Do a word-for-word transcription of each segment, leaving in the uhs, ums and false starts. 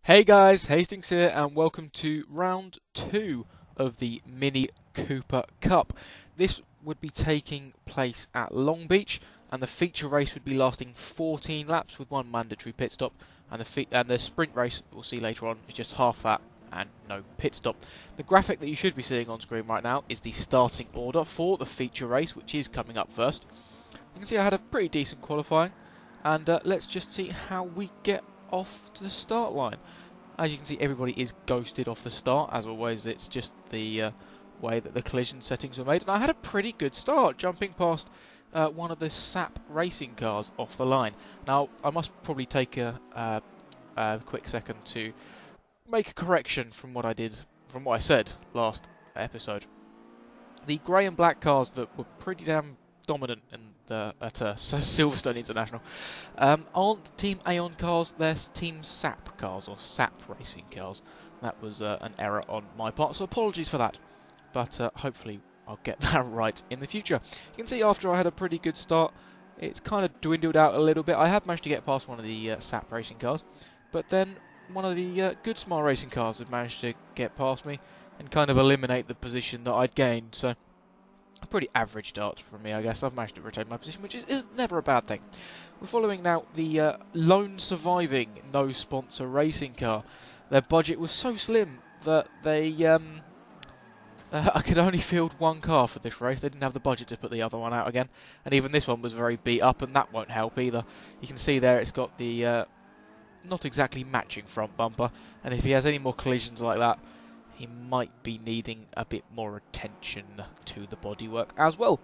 Hey guys, Hastings here and welcome to round two of the Mini Cooper Cup. This would be taking place at Long Beach and the feature race would be lasting fourteen laps with one mandatory pit stop, and the, and the sprint race we'll see later on is just half that and no pit stop. The graphic that you should be seeing on screen right now is the starting order for the feature race, which is coming up first. You can see I had a pretty decent qualifying, and uh, let's just see how we get off to the start line. As you can see, everybody is ghosted off the start. As always, it's just the uh, way that the collision settings were made. And I had a pretty good start, jumping past uh, one of the Sap racing cars off the line. Now, I must probably take a, uh, a quick second to make a correction from what I did, from what I said last episode. The grey and black cars that were pretty damn dominant in the, at uh, Silverstone International um, aren't Team Aon cars, they're Team Sap cars, or Sap racing cars. That was uh, an error on my part, so apologies for that, but uh, hopefully I'll get that right in the future. You can see after I had a pretty good start, it's kind of dwindled out a little bit. I have managed to get past one of the uh, Sap racing cars, but then one of the uh, Good Smile racing cars had managed to get past me and kind of eliminate the position that I'd gained, so a pretty average start from me, I guess. I've managed to retain my position, which is, is never a bad thing. We're following now the uh, lone surviving no-sponsor racing car. Their budget was so slim that they um, uh, I could only field one car for this race. They didn't have the budget to put the other one out again, and even this one was very beat up, and that won't help either. You can see there it's got the uh, not exactly matching front bumper, and if he has any more collisions like that, he might be needing a bit more attention to the bodywork as well.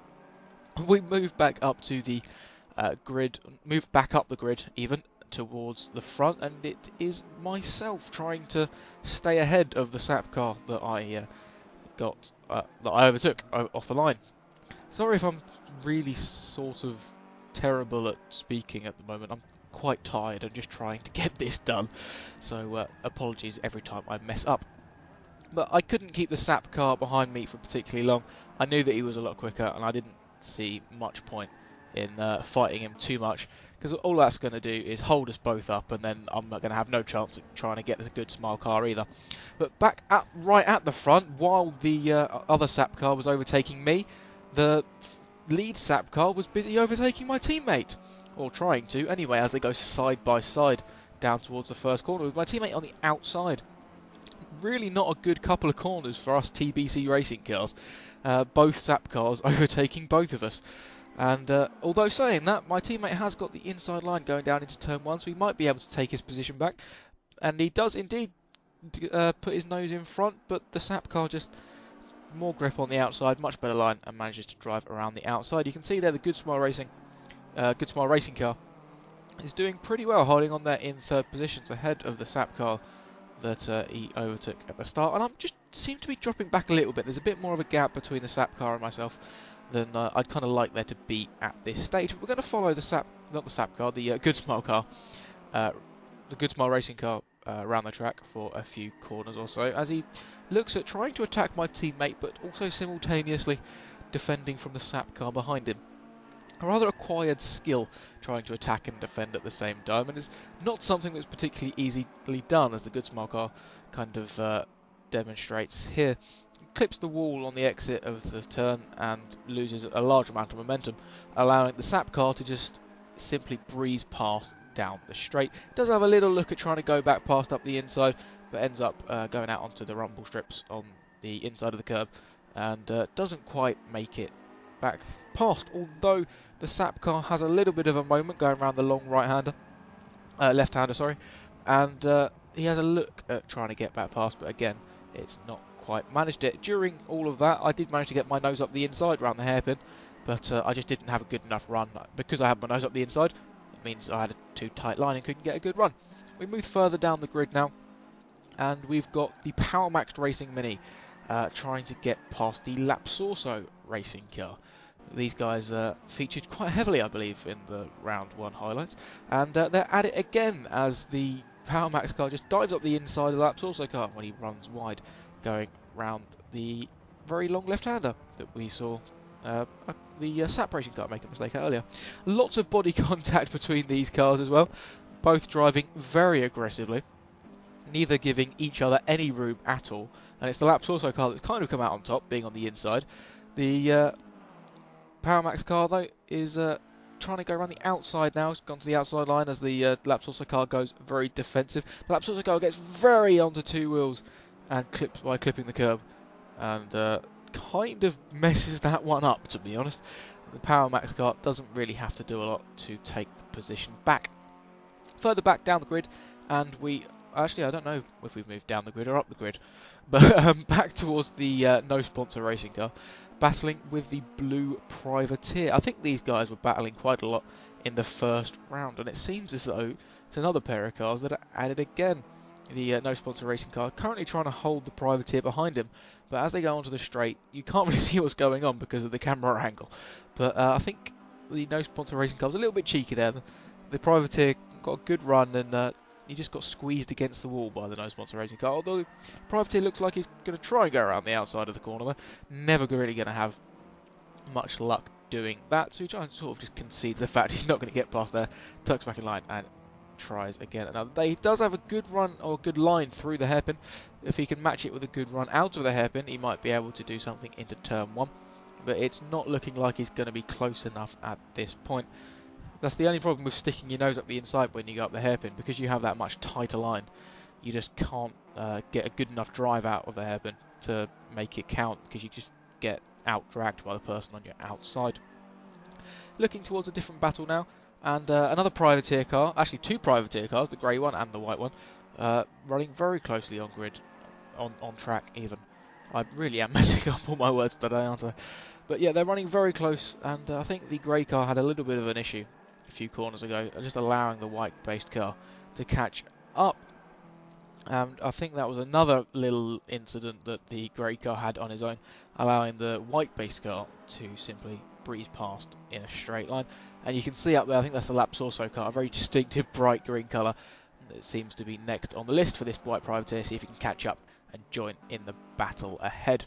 We move back up to the uh, grid, move back up the grid even, towards the front, and it is myself trying to stay ahead of the Sap car that I uh, got, uh, that I overtook off the line. Sorry if I'm really sort of terrible at speaking at the moment. I'm quite tired and just trying to get this done, so uh, apologies every time I mess up. But I couldn't keep the Sap car behind me for particularly long. I knew that he was a lot quicker, and I didn't see much point in uh, fighting him too much, because all that's going to do is hold us both up, and then I'm going to have no chance of trying to get this Good Smile car either. But back at, right at the front, while the uh, other Sap car was overtaking me, the lead Sap car was busy overtaking my teammate, or trying to anyway, as they go side by side down towards the first corner, with my teammate on the outside. Really not a good couple of corners for us T B C racing cars. Uh, both Sap cars overtaking both of us. And uh, although saying that, my teammate has got the inside line going down into turn one, so he might be able to take his position back. And he does indeed uh, put his nose in front, but the Sap car just more grip on the outside, much better line, and manages to drive around the outside. You can see there the Good Smile Racing, uh, Good Smile racing car is doing pretty well, holding on there in third positions ahead of the Sap car that uh, he overtook at the start, and I just seem to be dropping back a little bit. There's a bit more of a gap between the Sap car and myself than uh, I'd kind of like there to be at this stage. We're going to follow the Sap, not the Sap car, the uh, Good Smile car, uh, the Good Smile racing car uh, around the track for a few corners or so, as he looks at trying to attack my teammate, but also simultaneously defending from the Sap car behind him. A rather acquired skill trying to attack and defend at the same time, and is not something that's particularly easily done, as the Good Smile car kind of uh, demonstrates here. It clips the wall on the exit of the turn and loses a large amount of momentum, allowing the Sap car to just simply breeze past down the straight. It does have a little look at trying to go back past up the inside, but ends up uh, going out onto the rumble strips on the inside of the curb, and uh, doesn't quite make it back past, although the Sap car has a little bit of a moment going around the long right-hander, uh, left-hander, sorry, and uh, he has a look at trying to get back past, but again, it's not quite managed it. During all of that, I did manage to get my nose up the inside around the hairpin, but uh, I just didn't have a good enough run. Because I had my nose up the inside, it means I had a too tight line and couldn't get a good run. We move further down the grid now, and we've got the Power Max Racing Mini uh, trying to get past the Lapsorso racing car. These guys uh, featured quite heavily, I believe, in the round one highlights, and uh, they're at it again as the Power Max car just dives up the inside of the Lapsorso car when he runs wide, going round the very long left-hander that we saw uh, uh, the uh, Sap racing car make a mistake earlier. Lots of body contact between these cars as well, both driving very aggressively. neither giving each other any room at all. And it's the Laps Also car that's kind of come out on top, being on the inside. The uh, Powermax car, though, is uh, trying to go around the outside now. It's gone to the outside line as the uh, Laps Also car goes very defensive. The Laps Also car gets very onto two wheels and clips by clipping the curb. And uh, kind of messes that one up, to be honest. The Powermax car doesn't really have to do a lot to take the position back. Further back down the grid, and we... Actually, I don't know if we've moved down the grid or up the grid. But um, back towards the uh, no-sponsor racing car, battling with the blue privateer. I think these guys were battling quite a lot in the first round, and it seems as though it's another pair of cars that are added again. The uh, no-sponsor racing car currently trying to hold the privateer behind him, but as they go onto the straight, you can't really see what's going on because of the camera angle. But uh, I think the no-sponsor racing car was a little bit cheeky there. The, the privateer got a good run, and uh, he just got squeezed against the wall by the no-sponsor racing car. Although the privateer looks like he's going to try and go around the outside of the corner there. Never really going to have much luck doing that, so he tries to sort of just concedes the fact he's not going to get past there, tucks back in line, and tries again another day. He does have a good run or a good line through the hairpin. If he can match it with a good run out of the hairpin, he might be able to do something into turn one. But it's not looking like he's going to be close enough at this point. That's the only problem with sticking your nose up the inside when you go up the hairpin, because you have that much tighter line. You just can't uh, get a good enough drive out of the hairpin to make it count, because you just get out-dragged by the person on your outside. Looking towards a different battle now, and uh, another privateer car, actually two privateer cars, the grey one and the white one, uh, running very closely on grid, on, on track even. I really am messing up all my words today, aren't I? But yeah, they're running very close, and uh, I think the grey car had a little bit of an issue a few corners ago, just allowing the white-based car to catch up. And I think that was another little incident that the grey car had on his own, allowing the white-based car to simply breeze past in a straight line. And you can see up there, I think that's the Laps Also car, a very distinctive bright green colour. It seems to be next on the list for this white privateer, see if he can catch up and join in the battle ahead.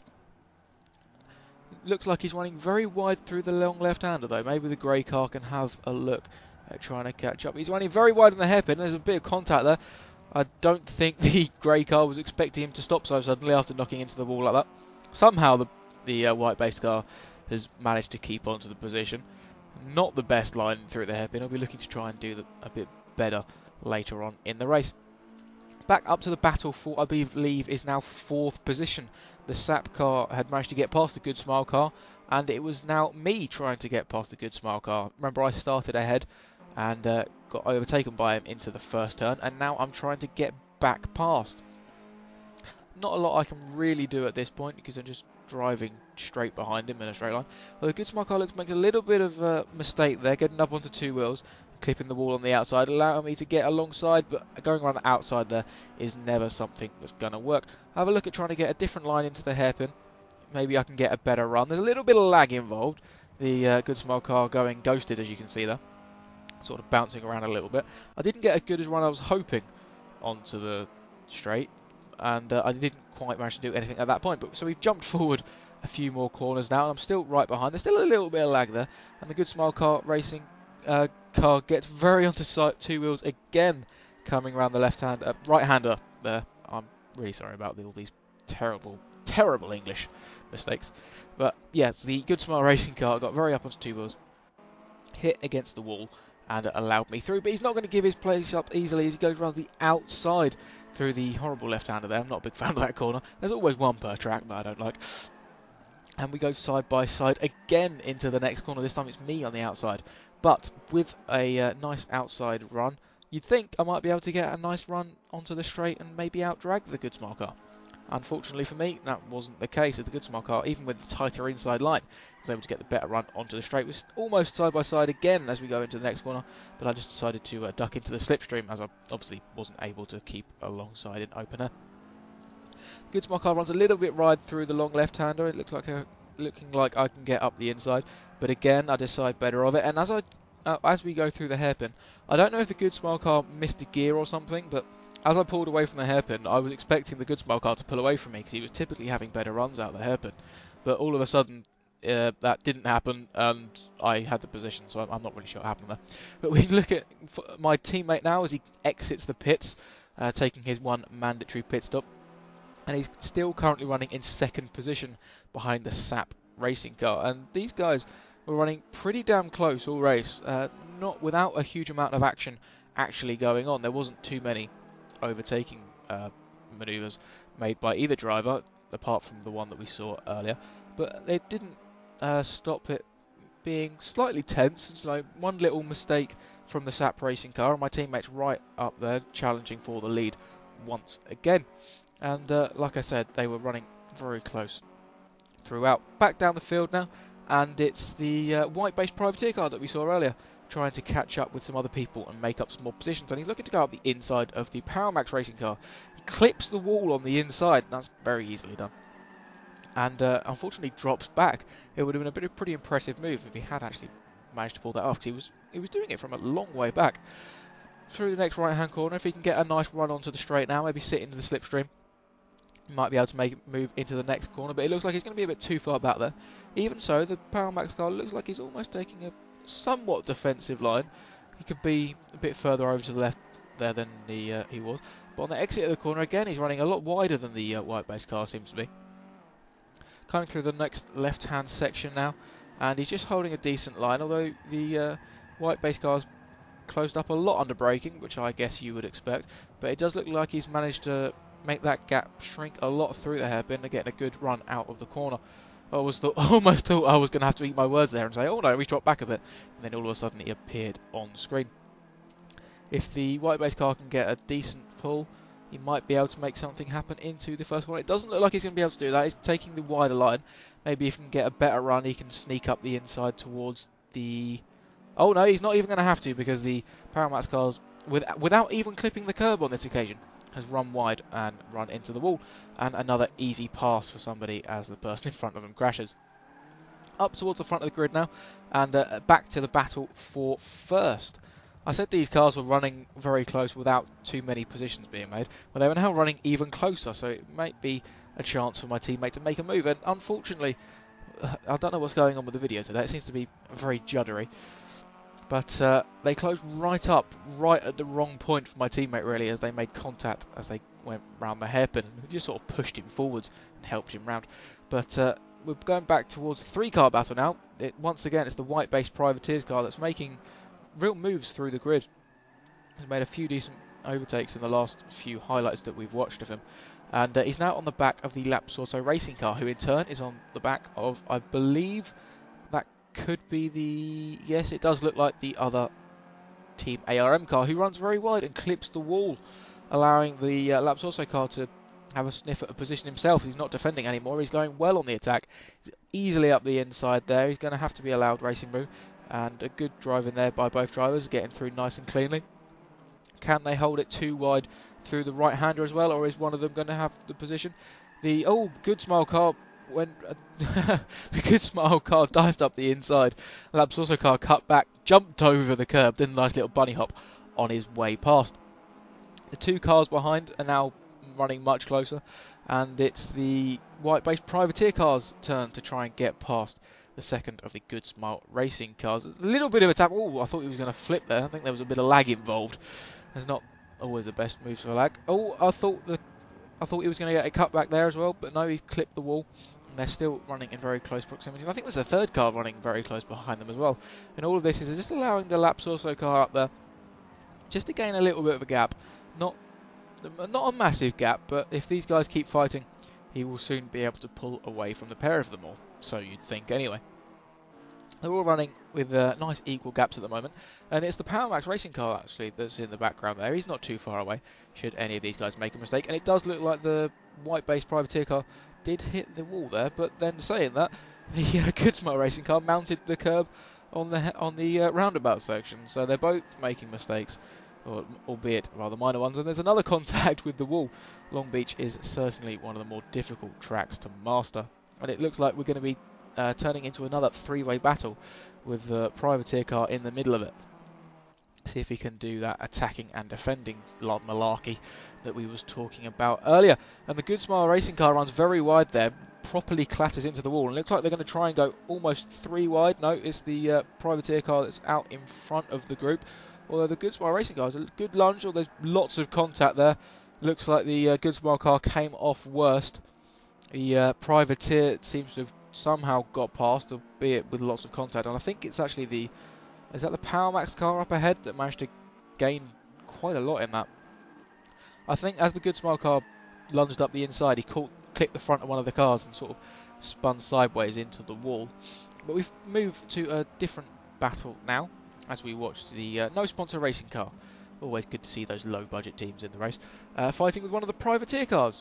Looks like he's running very wide through the long left-hander though. Maybe the grey car can have a look at trying to catch up. He's running very wide in the hairpin. There's a bit of contact there. I don't think the grey car was expecting him to stop so suddenly after knocking into the wall like that. Somehow the, the uh, white-based car has managed to keep on to the position. Not the best line through the hairpin. I'll be looking to try and do the, a bit better later on in the race. Back up to the battle for, I believe, is now fourth position. The S A P car had managed to get past the Good Smile car, and it was now me trying to get past the Good Smile car. Remember, I started ahead and uh, got overtaken by him into the first turn, and now I'm trying to get back past. Not a lot I can really do at this point because I'm just driving straight behind him in a straight line. Well, the Good Smile car looks makes a little bit of a mistake there, getting up onto two wheels, clipping the wall on the outside, allowing me to get alongside, but going around the outside there is never something that's going to work. Have a look at trying to get a different line into the hairpin. Maybe I can get a better run. There's a little bit of lag involved. The uh, Good Smile car going ghosted, as you can see there. Sort of bouncing around a little bit. I didn't get as good as run I was hoping onto the straight, and uh, I didn't quite manage to do anything at that point. But so we've jumped forward a few more corners now, and I'm still right behind. There's still a little bit of lag there, and the Good Smile car racing uh, car gets very onto side, two wheels again, coming around the left hand, uh, right hander there. I'm really sorry about the, all these terrible, terrible English mistakes. But yes, the Good Smile racing car got very up onto two wheels, hit against the wall, and allowed me through. But he's not going to give his place up easily as he goes around the outside through the horrible left-hander there. I'm not a big fan of that corner. There's always one per track that I don't like. And we go side by side again into the next corner. This time it's me on the outside. But with a uh, nice outside run, you'd think I might be able to get a nice run onto the straight and maybe out-drag the Good Smile car. Unfortunately for me, that wasn't the case. The Good Smile car, even with the tighter inside line, was able to get the better run onto the straight. It was almost side by side again as we go into the next corner, but I just decided to uh, duck into the slipstream as I obviously wasn't able to keep alongside in opener. Good Smile car runs a little bit wide through the long left-hander. It looks like a, looking like I can get up the inside, but again I decide better of it. And as I uh, as we go through the hairpin, I don't know if the Good Smile car missed a gear or something, but as I pulled away from the hairpin, I was expecting the Good Smile car to pull away from me because he was typically having better runs out of the hairpin. But all of a sudden, uh, that didn't happen, and I had the position, so I'm, I'm not really sure what happened there. But we look at my teammate now as he exits the pits. uh, taking his one mandatory pit stop. And he's still currently running in second position behind the Sap racing car. And these guys were running pretty damn close all race, uh, not without a huge amount of action actually going on. There wasn't too many overtaking uh, manoeuvres made by either driver, apart from the one that we saw earlier. But they didn't uh, stop it being slightly tense. It's like one little mistake from the Sap racing car, and my teammates right up there challenging for the lead once again. And uh, like I said, they were running very close throughout. Back down the field now, and it's the uh, white-based privateer car that we saw earlier trying to catch up with some other people and make up some more positions. And he's looking to go up the inside of the Powermax racing car. He clips the wall on the inside. That's very easily done. And uh, unfortunately drops back. It would have been a bit of a pretty impressive move if he had actually managed to pull that off, because he was, he was doing it from a long way back. Through the next right-hand corner, if he can get a nice run onto the straight now, maybe sit into the slipstream, he might be able to make it move into the next corner, but it looks like he's going to be a bit too far back there. Even so, the Powermax car looks like he's almost taking a somewhat defensive line. He could be a bit further over to the left there than the, uh, he was. But on the exit of the corner, again, he's running a lot wider than the uh, white-based car seems to be. Coming through the next left-hand section now, and he's just holding a decent line, although the uh, white-based car's closed up a lot under braking, which I guess you would expect. But it does look like he's managed to make that gap shrink a lot through the hairpin and getting a good run out of the corner. I was th almost thought I was going to have to eat my words there and say, oh no, we dropped back a bit, and then all of a sudden he appeared on screen. If the white-based car can get a decent pull, he might be able to make something happen into the first corner. It doesn't look like he's going to be able to do that. He's taking the wider line. Maybe if he can get a better run, he can sneak up the inside towards the... Oh no, he's not even going to have to, because the Powermax car's, with, without even clipping the curb on this occasion, has run wide and run into the wall, and another easy pass for somebody as the person in front of them crashes. Up towards the front of the grid now, and uh, back to the battle for first. I said these cars were running very close without too many positions being made, but they were now running even closer, so it might be a chance for my teammate to make a move, and unfortunately, I don't know what's going on with the video today. It seems to be very juddery. But uh, they closed right up, right at the wrong point for my teammate, really, as they made contact as they went round the hairpin. And just sort of pushed him forwards and helped him round. But uh, we're going back towards a three-car battle now. It, once again, it's the white-based privateers car that's making real moves through the grid. He's made a few decent overtakes in the last few highlights that we've watched of him. And uh, he's now on the back of the Forza five racing car, who in turn is on the back of, I believe, that could be the... Yes, it does look like the other Team A R M car, who runs very wide and clips the wall, allowing the uh, Forza car to have a sniff at a position himself. He's not defending anymore. He's going well on the attack. He's easily up the inside there. He's going to have to be allowed racing room. And a good drive in there by both drivers, getting through nice and cleanly. Can they hold it too wide through the right-hander as well, or is one of them going to have the position? The oh, Good Smile car when uh, the Good Smile car dived up the inside. The Forza car cut back, jumped over the curb, did a nice little bunny hop on his way past. The two cars behind are now running much closer, and it's the white-based privateer car's turn to try and get past the second of the Good Smile racing cars. A little bit of a tap. Oh, I thought he was going to flip there. I think there was a bit of lag involved. There's not always the best moves for lag. Oh, I thought the I thought he was going to get a cut back there as well, but no, he clipped the wall. And they're still running in very close proximity. And I think there's a third car running very close behind them as well. And all of this is just allowing the Forza car up there just to gain a little bit of a gap. Not not a massive gap, but if these guys keep fighting, he will soon be able to pull away from the pair of them all. So you'd think anyway. They're all running with uh, nice equal gaps at the moment, and it's the Powermax racing car actually that's in the background there. He's not too far away should any of these guys make a mistake, and it does look like the white-based privateer car did hit the wall there, but then saying that, the uh, Good Smile racing car mounted the curb on the on the uh, roundabout section, so they're both making mistakes, or, albeit rather minor ones, and there's another contact with the wall. Long Beach is certainly one of the more difficult tracks to master, and it looks like we're going to be Uh, turning into another three-way battle with the privateer car in the middle of it. See if he can do that attacking and defending malarkey that we was talking about earlier. And the Good Smile racing car runs very wide there, properly clatters into the wall, and looks like they're going to try and go almost three wide. No, it's the uh, privateer car that's out in front of the group. Although the Good Smile Racing car has a good lunge, or there's lots of contact there. Looks like the uh, Good Smile car came off worst. The uh, Privateer seems to have somehow got past, albeit with lots of contact. And I think it's actually the, is that the Power Max car up ahead that managed to gain quite a lot in that. I think as the Good Smile car lunged up the inside, he caught, clipped the front of one of the cars and sort of spun sideways into the wall. But we've moved to a different battle now, as we watch the uh, no sponsor racing car. Always good to see those low budget teams in the race, uh, fighting with one of the Privateer cars.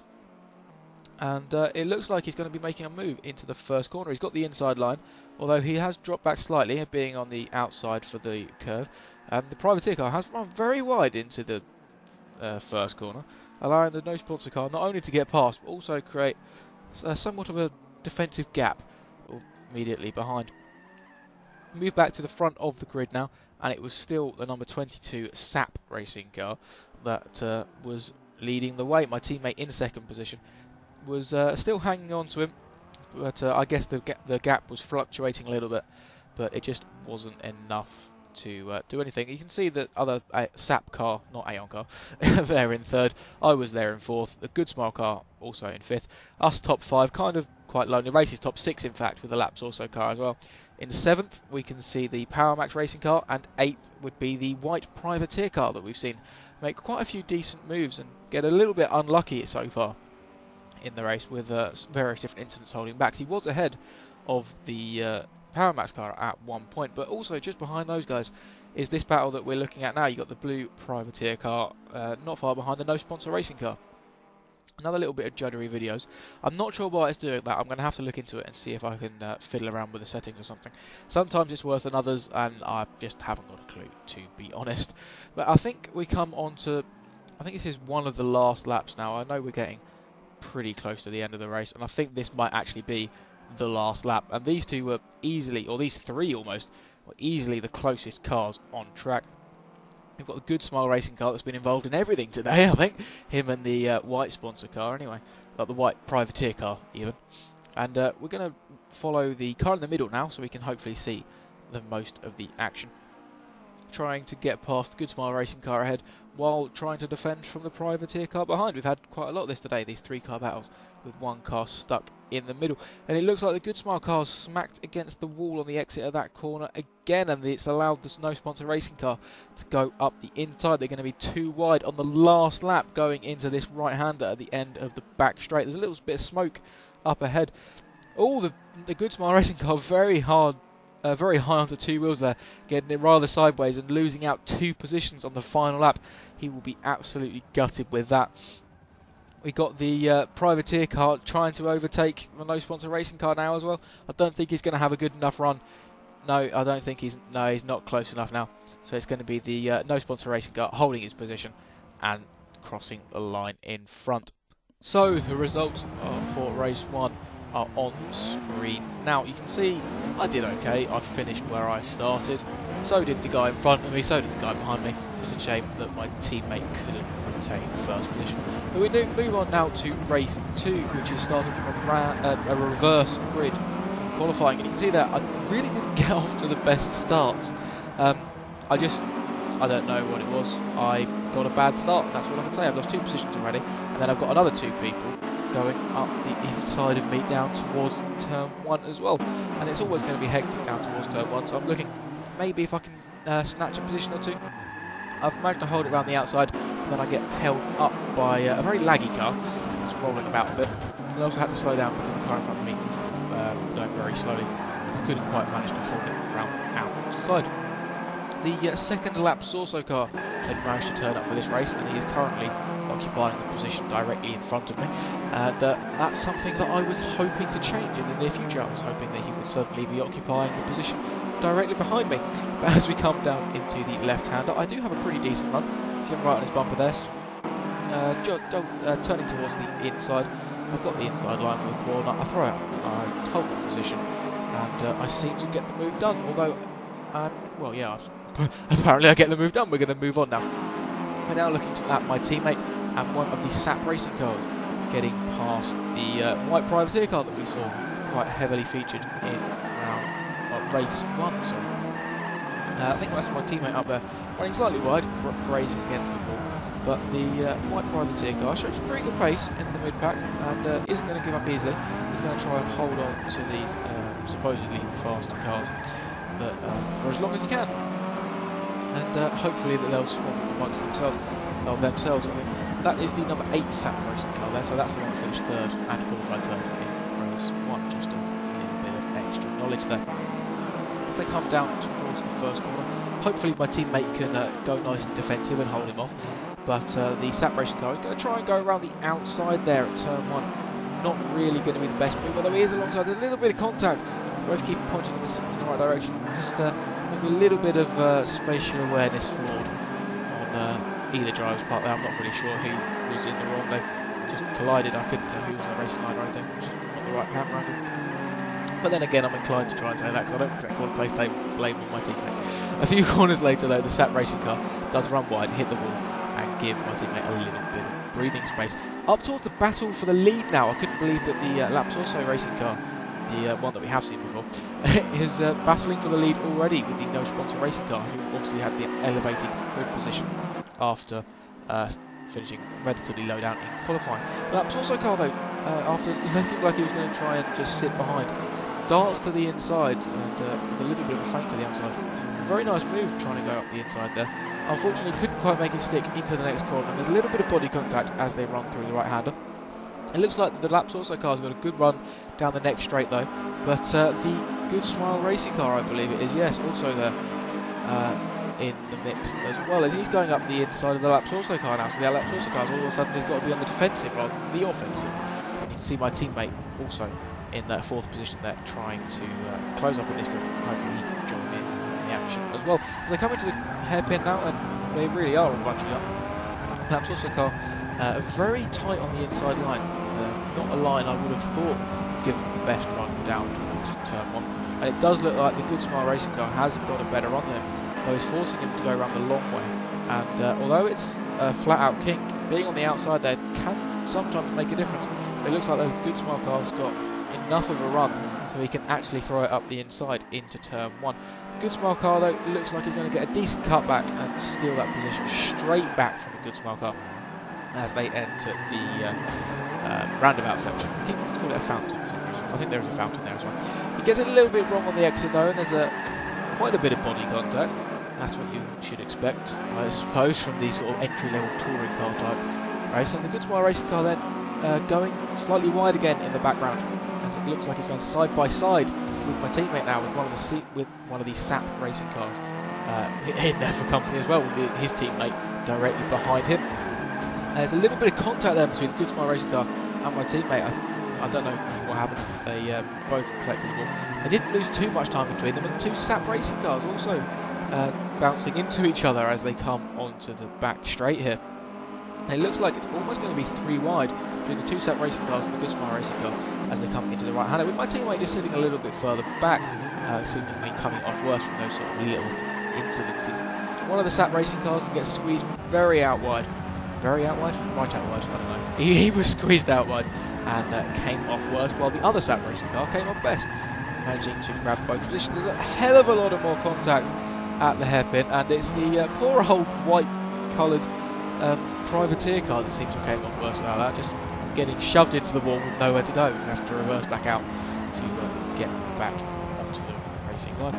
And uh, it looks like he's going to be making a move into the first corner. He's got the inside line, although he has dropped back slightly, being on the outside for the curve. And the Privateer car has run very wide into the uh, first corner, allowing the no sponsor car not only to get past, but also create uh, somewhat of a defensive gap immediately behind. Move back to the front of the grid now, and it was still the number twenty-two Sap racing car that uh, was leading the way. My teammate in second position was uh, still hanging on to him, but uh, I guess the, ga the gap was fluctuating a little bit, but it just wasn't enough to uh, do anything. You can see the other uh, Sap car, not Aeon car, there in third. I was there in fourth. The Good Smile car also in fifth. Us top five, kind of quite low. The race is top six, in fact, with the Laps also car as well. In seventh, we can see the Power Max racing car, and eighth would be the white Privateer car that we've seen make quite a few decent moves and get a little bit unlucky so far in the race with uh, various different incidents holding back. He was ahead of the uh, Power Max car at one point, but also just behind those guys is this battle that we're looking at now. You've got the blue Privateer car, uh, not far behind the no sponsor racing car. Another little bit of juddery videos. I'm not sure why it's doing that. I'm going to have to look into it and see if I can uh, fiddle around with the settings or something. Sometimes it's worse than others, and I just haven't got a clue, to be honest. But I think we come on to, I think this is one of the last laps now. I know we're getting pretty close to the end of the race, and I think this might actually be the last lap. And these two were easily, or these three almost, were easily the closest cars on track. We've got the Good Smile racing car that's been involved in everything today, I think. Him and the uh, white sponsor car, anyway. Like the white Privateer car, even. And uh, we're going to follow the car in the middle now, so we can hopefully see the most of the action. Trying to get past the Good Smile racing car ahead, while trying to defend from the Privateer car behind. We've had quite a lot of this today, these three car battles, with one car stuck in the middle. And it looks like the Good Smile car smacked against the wall on the exit of that corner again, and it's allowed the no sponsor racing car to go up the inside. They're going to be too wide on the last lap going into this right-hander at the end of the back straight. There's a little bit of smoke up ahead. Oh, the, the Good Smile racing car very hard, uh, very high onto two wheels there, getting it rather sideways and losing out two positions on the final lap. He will be absolutely gutted with that. We got the uh, Privateer car trying to overtake the no sponsor racing car now as well. I don't think he's going to have a good enough run. No, I don't think he's. No, he's not close enough now. So it's going to be the uh, no sponsor racing car holding his position and crossing the line in front. So the results uh, for race one are on screen now. You can see I did okay. I finished where I started. So did the guy in front of me. So did the guy behind me. It's a shame that my teammate couldn't retain first position. But we move on now to race two, which is starting from a, uh, a reverse grid qualifying. And you can see that I really didn't get off to the best starts. Um, I just, I don't know what it was. I got a bad start. That's what I can say. I've lost two positions already, and then I've got another two people going up the inside of me down towards turn one as well. And it's always going to be hectic down towards turn one. So I'm looking maybe if I can uh, snatch a position or two. I've managed to hold it around the outside, and then I get held up by uh, a very laggy car that's rolling about a bit. And I also had to slow down because the car in front of me was uh, going very slowly. I couldn't quite manage to hold it around outside. The uh, second lap Sorso car had managed to turn up for this race, and he is currently occupying the position directly in front of me. And uh, that's something that I was hoping to change in the near future. I was hoping that he would suddenly be occupying the position directly behind me. But as we come down into the left-hander, I do have a pretty decent run. See him right on his bumper there. Uh, uh, turning towards the inside. I've got the inside line for the corner. I throw out my total position, and uh, I seem to get the move done. Although, uh, well, yeah, apparently I get the move done. We're going to move on now. We're now looking at my teammate and one of the Sap racing cars, getting past the uh, white Privateer car that we saw quite heavily featured in round, uh, race one. Sorry. Uh, I think that's my teammate up there running slightly wide, grazing against the wall. But the uh, white privateer car shows pretty good pace in the mid-pack and uh, isn't going to give up easily. He's going to try and hold on to these uh, supposedly faster cars but, uh, for as long as he can. And uh, hopefully that they'll swap amongst themselves. Well, themselves. I mean, that is the number eight Sap racing car there, so that's the one that finished third and qualified third in race one. Just a little bit of extra knowledge there. As they come down towards the first corner, hopefully my teammate can uh, go nice and defensive and hold him off. But uh, the Sap racing car is going to try and go around the outside there at turn one. Not really going to be the best move, although he is alongside. There's a little bit of contact. Both keep pointing in the, in the right direction. Just uh, maybe a little bit of uh, spatial awareness flawed on uh, either driver's part there. I'm not really sure who was in the wrong. They just collided. I couldn't tell who was on the racing line or anything. Just not the right camera angle. But then again, I'm inclined to try and say that because I don't exactly want to place blame on my teammate. A few corners later, though, the Sap racing car does run wide, hit the wall, and give my teammate a little bit of breathing space. Up towards the battle for the lead now. I couldn't believe that the uh, Laps Also racing car, the uh, one that we have seen before, is uh, battling for the lead already with the no sponsor racing car, who obviously had the elevated grid position after uh, finishing relatively low down in qualifying. The Laps Also car, though, uh, after looking like he was going to try and just sit behind, darts to the inside and uh, with a little bit of a feint to the outside. It's a very nice move trying to go up the inside there. Unfortunately, couldn't quite make it stick into the next corner. And there's a little bit of body contact as they run through the right-hander. It looks like the Laps Also car's got a good run down the next straight though. But uh, the Good Smile racing car, I believe it is, yes, also there uh, in the mix as well. And he's going up the inside of the Laps Also car now. So the Laps Also car's all of a sudden he's got to be on the defensive rather than the offensive. And you can see my teammate also in that fourth position there, trying to uh, close up on this group. Hopefully he can join in the action as well. As they come into the hairpin now, and they really are all bunching up. Laps Also car uh, very tight on the inside line. Uh, not a line I would have thought would give them the best run down towards turn one. And it does look like the Good Smile racing car has got a better run there, though it's forcing him to go around the long way. And uh, although it's a flat out kink, being on the outside there can sometimes make a difference. It looks like the Good Smile car's got enough of a run so he can actually throw it up the inside into turn one. Good Smile car though looks like he's going to get a decent cutback and steal that position straight back from the Good Smile car as they enter the uh, uh, roundabout section. I think let's call it a fountain for some reason. I think there is a fountain there as well. He gets it a little bit wrong on the exit though, and there's a quite a bit of body contact. That's what you should expect, I suppose, from the sort of entry-level touring car type race. And the Good Smile racing car then uh, going slightly wide again in the background, as it looks like it's going side by side with my teammate now, with one of the seat with one of these Sap racing cars uh, in there for company as well, with the, his teammate directly behind him. Uh, there's a little bit of contact there between the Good Smile racing car and my teammate. I, I don't know what happened. They uh, both collected the ball. They didn't lose too much time between them, and the two Sap racing cars also uh, bouncing into each other as they come onto the back straight here. And it looks like it's almost going to be three wide between the two Sap racing cars and the Good Smile racing car as they come into the right hander, with my teammate just sitting a little bit further back, uh, seemingly coming off worse from those sort of little incidences. One of the Sap racing cars gets squeezed very out wide. Very out wide? Right out wide, I don't know. He, he was squeezed out wide and uh, came off worse, while the other Sap racing car came off best, managing to grab both positions. There's a hell of a lot of more contact at the hairpin, and it's the uh, poor old white coloured um, privateer car that seems to have came off worse without that, just getting shoved into the wall with nowhere to go. You have to reverse back out to uh, get back onto the racing line.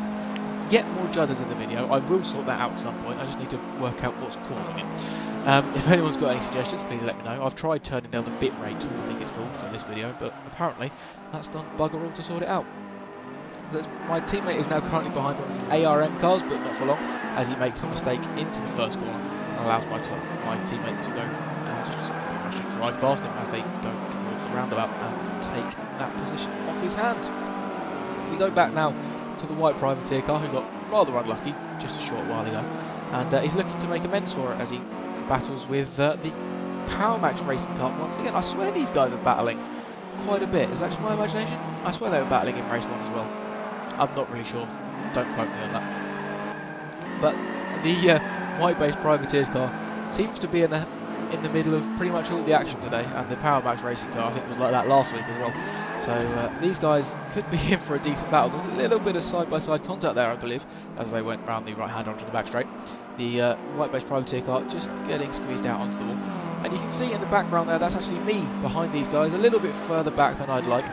Yet more judders in the video. I will sort that out at some point. I just need to work out what's causing it. Um, if anyone's got any suggestions, please let me know. I've tried turning down the bit rate, I think it's called, for this video, but apparently that's done bugger all to sort it out. That's, my teammate is now currently behind one of the A R M cars, but not for long, as he makes a mistake into the first corner and allows my, my teammate to go uh, just I should drive past him as they go towards the roundabout and take that position off his hands. We go back now to the white privateer car, who got rather unlucky just a short while ago, and uh, he's looking to make amends for it as he battles with uh, the Power Max racing car once again. I swear these guys are battling quite a bit. Is that just my imagination? I swear they were battling in race one as well. I'm not really sure. Don't quote me on that. But the uh, white-based privateers car seems to be in a in the middle of pretty much all the action today, and the Power Max racing car I think was like that last week as well. So uh, these guys could be in for a decent battle. There's a little bit of side-by-side contact there, I believe, as they went round the right hand onto the back straight. The uh, white base privateer car just getting squeezed out onto the wall. And you can see in the background there, that's actually me behind these guys, a little bit further back than I'd like.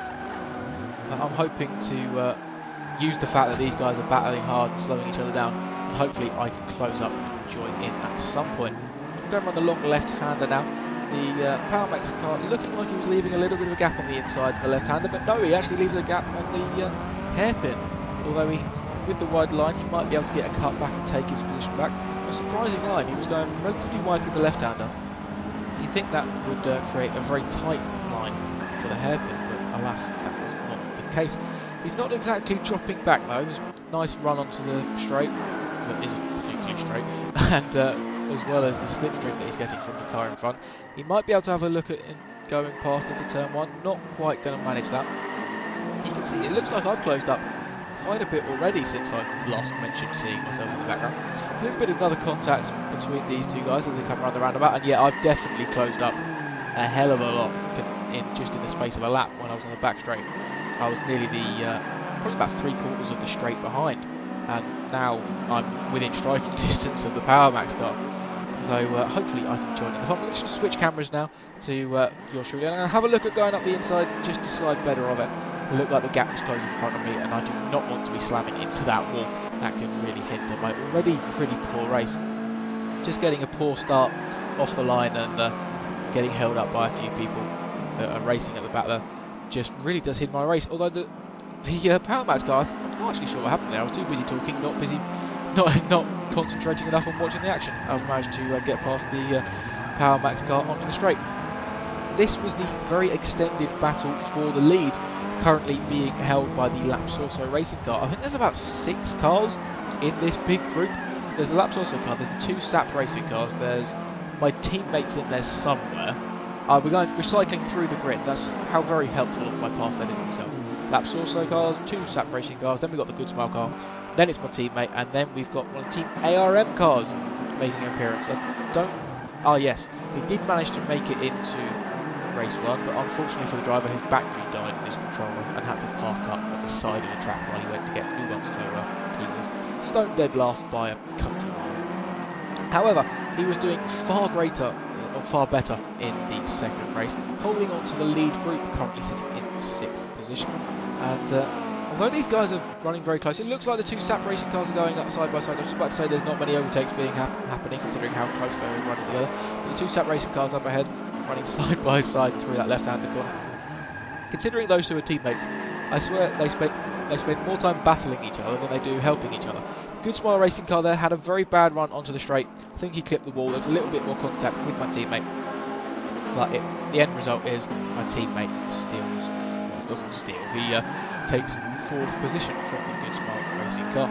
But I'm hoping to uh, use the fact that these guys are battling hard and slowing each other down, and hopefully I can close up and join in at some point. I'm going around the long left-hander now. The uh, Power Max car looking like he was leaving a little bit of a gap on the inside of the left-hander, but no, he actually leaves a gap on the uh, hairpin. Although he, with the wide line, he might be able to get a cut back and take his position back. A surprising line, he was going relatively wide with the left-hander. You'd think that would uh, create a very tight line for the hairpin, but alas, that was not the case. He's not exactly dropping back though. It was a nice run onto the straight, that isn't particularly straight, and uh, as well as the slipstream that he's getting from the car in front. He might be able to have a look at in going past into turn one. Not quite going to manage that. You can see it looks like I've closed up quite a bit already since I last mentioned seeing myself in the background. A little bit of another contact between these two guys as they come around the roundabout, and yeah, I've definitely closed up a hell of a lot in just in the space of a lap when I was on the back straight. I was nearly the uh, probably about three quarters of the straight behind, and now I'm within striking distance of the Power Max car. So uh, hopefully I can join in. If I'm going to switch cameras now to uh, your street, and I'll have a look at going up the inside just to side better of it. It looked like the gap was closing in front of me, and I do not want to be slamming into that wall. That can really hinder my already pretty poor race. Just getting a poor start off the line and uh, getting held up by a few people that are racing at the back there just really does hinder my race. Although the the uh, Power Max car, I'm not actually sure what happened there. I was too busy talking, not busy, not not concentrating enough on watching the action. I've managed to uh, get past the uh, Power Max car onto the straight. This was the very extended battle for the lead, currently being held by the Lapsorso racing car. I think there's about six cars in this big group. There's the Lapsorso car, there's the two S A P racing cars, there's my teammates in there somewhere. Uh, we're going recycling through the grid. That's how very helpful of my past edit myself. Lapsorso cars, two S A P racing cars, then we've got the Good Smile car, then it's my teammate, and then we've got one of the Team A R M cars making an appearance. I don't... Ah yes, he did manage to make it into race one, but unfortunately for the driver, his battery died in his controller and had to park up at the side of the track while he went to get new ones, so uh, he was stone dead last by a country mile. However, he was doing far greater, or far better in the second race, holding on to the lead group, currently sitting in sixth position. And uh, although these guys are running very close, it looks like the two S A P racing cars are going up side by side. I was just about to say there's not many overtakes being hap happening, considering how close they're running together. But the two S A P racing cars up ahead, running side by side through that left-handed corner. Considering those two are teammates, I swear they spent they spent more time battling each other than they do helping each other. Good Smile racing car there had a very bad run onto the straight. I think he clipped the wall. There was a little bit more contact with my teammate, but it, the end result is my teammate steals. Well, he doesn't steal. He uh, takes fourth position from the Good Smile racing car,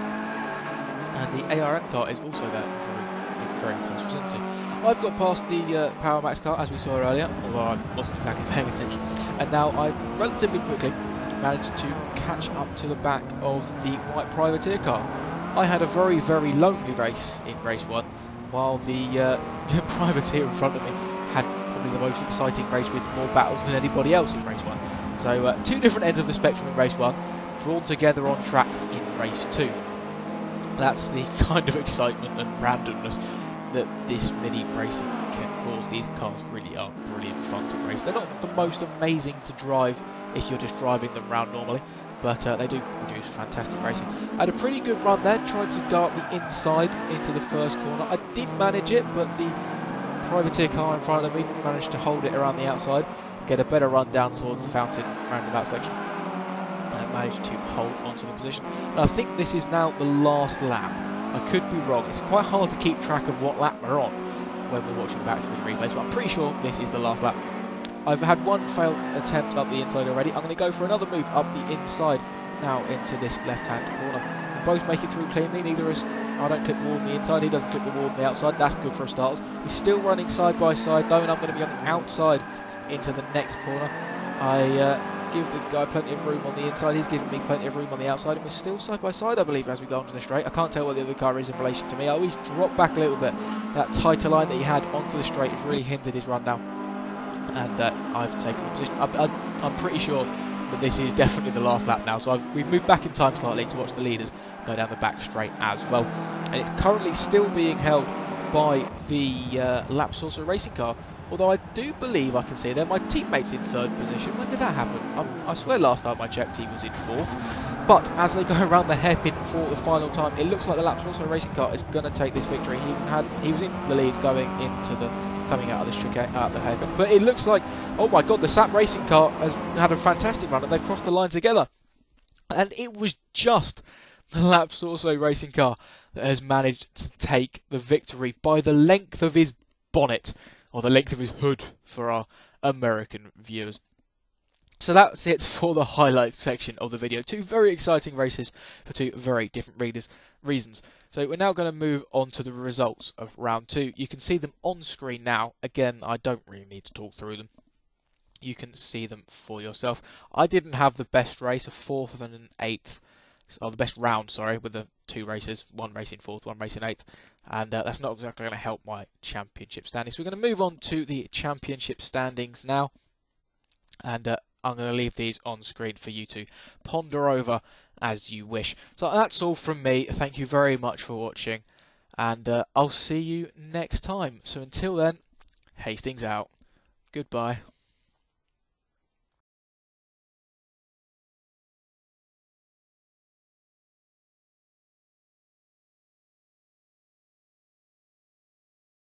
and the A R M car is also there in very, very close vicinity. I've got past the uh, Power Max car, as we saw earlier, although I wasn't exactly paying attention, and now I relatively quickly managed to catch up to the back of the white privateer car. I had a very, very lonely race in race one, while the uh, privateer in front of me had probably the most exciting race with more battles than anybody else in race one. So uh, two different ends of the spectrum in race one, drawn together on track in race two. That's the kind of excitement and randomness that this mini racing can cause. These cars really are brilliant fun to race. They're not the most amazing to drive if you're just driving them around normally, but uh, they do produce fantastic racing. I had a pretty good run there, tried to go up the inside into the first corner. I did manage it, but the privateer car in front of me managed to hold it around the outside, get a better run down towards the fountain roundabout section, and I managed to hold onto the position. And I think this is now the last lap. I could be wrong. It's quite hard to keep track of what lap we're on when we're watching back through the replays, but I'm pretty sure this is the last lap. I've had one failed attempt up the inside already. I'm going to go for another move up the inside now into this left-hand corner. We both make it through cleanly. Neither is I don't clip the wall on the inside. He doesn't clip the wall on the outside. That's good for a start. We're still running side by side though, and I'm going to be on the outside into the next corner. I uh, give the guy plenty of room on the inside. He's giving me plenty of room on the outside, and we're still side by side, I believe, as we go onto the straight. I can't tell what the other car is in relation to me. I always drop back a little bit. That tighter line that he had onto the straight has really hindered his run now, and uh, I've taken the position. I'm, I'm, I'm pretty sure that this is definitely the last lap now, so I've, we've moved back in time slightly to watch the leaders go down the back straight as well. And it's currently still being held by the uh, Lap Saucer racing car, although I do believe I can see there my teammate's in third position. When did that happen? I'm, I swear last time I checked he was in fourth. But as they go around the hairpin for the final time, it looks like the Lap Saucer racing car is going to take this victory. He had he was in the lead going into the coming out of this chicane, out of the hairpin. But it looks like, oh my god, the S A P racing car has had a fantastic run and they've crossed the line together. And it was just the Lap Saucer racing car that has managed to take the victory by the length of his bonnet, or the length of his hood for our American viewers. So that's it for the highlights section of the video. Two very exciting races for two very different readers, reasons. So we're now going to move on to the results of round two. You can see them on screen now. Again, I don't really need to talk through them. You can see them for yourself. I didn't have the best race, a fourth and an eighth. Or the best round, sorry, with the two races. One racing fourth, one racing eighth. And uh, that's not exactly going to help my championship standings. So we're going to move on to the championship standings now. And uh, I'm going to leave these on screen for you to ponder over as you wish. So that's all from me. Thank you very much for watching. And uh, I'll see you next time. So until then, Hastings out. Goodbye.